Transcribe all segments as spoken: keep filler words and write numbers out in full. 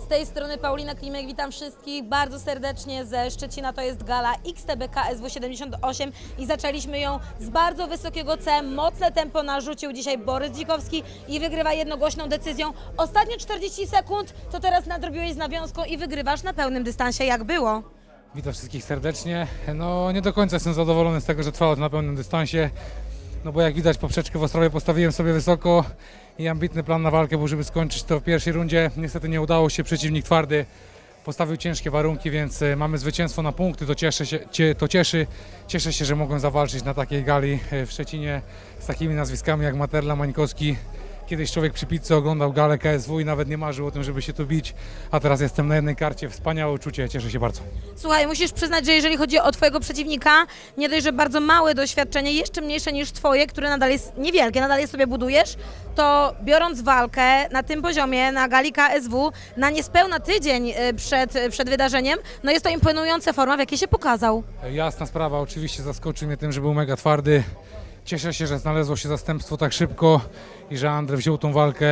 tej strony Paulina Klimek, witam wszystkich bardzo serdecznie ze Szczecina. To jest gala X T B K S W siedemdziesiąt osiem i zaczęliśmy ją z bardzo wysokiego C. Mocne tempo narzucił dzisiaj Borys Dzikowski i wygrywa jednogłośną decyzją. Ostatnie czterdzieści sekund to teraz nadrobiłeś z nawiązką i wygrywasz na pełnym dystansie. Jak było? Witam wszystkich serdecznie. No nie do końca jestem zadowolony z tego, że trwało to na pełnym dystansie. No bo jak widać, poprzeczkę w Ostrowie postawiłem sobie wysoko i ambitny plan na walkę był, żeby skończyć to w pierwszej rundzie. Niestety nie udało się, przeciwnik twardy postawił ciężkie warunki, więc mamy zwycięstwo na punkty, to cieszę się, to cieszy. Cieszę się, że mogłem zawalczyć na takiej gali w Szczecinie z takimi nazwiskami jak Materla, Mańkowski. Kiedyś człowiek przy pizzy oglądał galę K S W i nawet nie marzył o tym, żeby się tu bić, a teraz jestem na jednej karcie. Wspaniałe uczucie, cieszę się bardzo. Słuchaj, musisz przyznać, że jeżeli chodzi o twojego przeciwnika, nie dość, że bardzo małe doświadczenie, jeszcze mniejsze niż twoje, które nadal jest niewielkie, nadal je sobie budujesz, to biorąc walkę na tym poziomie, na gali K S W, na niespełna tydzień przed, przed wydarzeniem, no jest to imponująca forma, w jakiej się pokazał. Jasna sprawa, oczywiście zaskoczył mnie tym, że był mega twardy. Cieszę się, że znalazło się zastępstwo tak szybko i że Andrzej wziął tą walkę.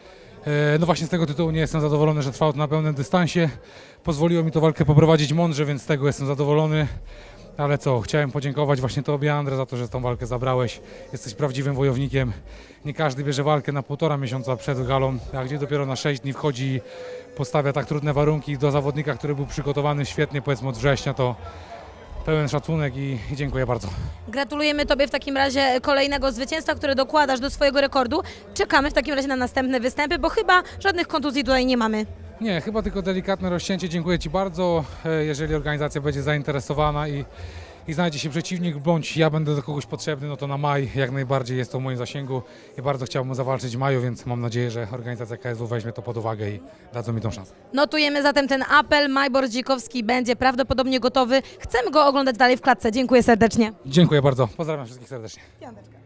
No właśnie z tego tytułu nie jestem zadowolony, że trwało to na pełnym dystansie. Pozwoliło mi tę walkę poprowadzić mądrze, więc z tego jestem zadowolony. Ale co, chciałem podziękować właśnie Tobie, Andrzej, za to, że tą walkę zabrałeś. Jesteś prawdziwym wojownikiem. Nie każdy bierze walkę na półtora miesiąca przed galą, a gdzie dopiero na sześć dni wchodzi i postawia tak trudne warunki do zawodnika, który był przygotowany świetnie, powiedzmy od września, to pełen szacunek i, i dziękuję bardzo. Gratulujemy Tobie w takim razie kolejnego zwycięstwa, które dokładasz do swojego rekordu. Czekamy w takim razie na następne występy, bo chyba żadnych kontuzji tutaj nie mamy. Nie, chyba tylko delikatne rozcięcie. Dziękuję Ci bardzo. Jeżeli organizacja będzie zainteresowana i, i znajdzie się przeciwnik, bądź ja będę do kogoś potrzebny, no to na maj jak najbardziej jest to w moim zasięgu i bardzo chciałbym zawalczyć w maju, więc mam nadzieję, że organizacja K S W weźmie to pod uwagę i dadzą mi tą szansę. Notujemy zatem ten apel. Borys Dzikowski będzie prawdopodobnie gotowy. Chcemy go oglądać dalej w klatce. Dziękuję serdecznie. Dziękuję bardzo. Pozdrawiam wszystkich serdecznie. Piąteczka.